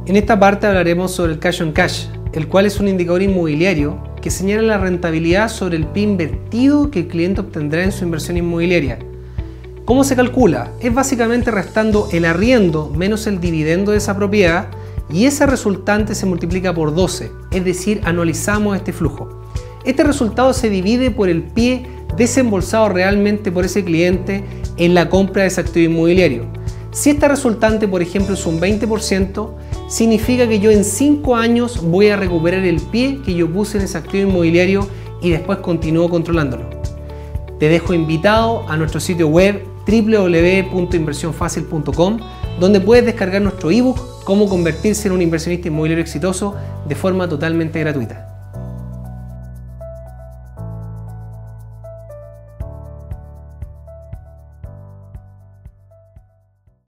En esta parte hablaremos sobre el cash on cash, el cual es un indicador inmobiliario que señala la rentabilidad sobre el pie invertido que el cliente obtendrá en su inversión inmobiliaria. ¿Cómo se calcula? Es básicamente restando el arriendo menos el dividendo de esa propiedad y ese resultante se multiplica por 12, es decir, anualizamos este flujo. Este resultado se divide por el pie desembolsado realmente por ese cliente en la compra de ese activo inmobiliario. Si esta resultante, por ejemplo, es un 20%, significa que yo en 5 años voy a recuperar el pie que yo puse en ese activo inmobiliario y después continúo controlándolo. Te dejo invitado a nuestro sitio web www.inversionfacil.com, donde puedes descargar nuestro ebook Cómo convertirse en un inversionista inmobiliario exitoso de forma totalmente gratuita.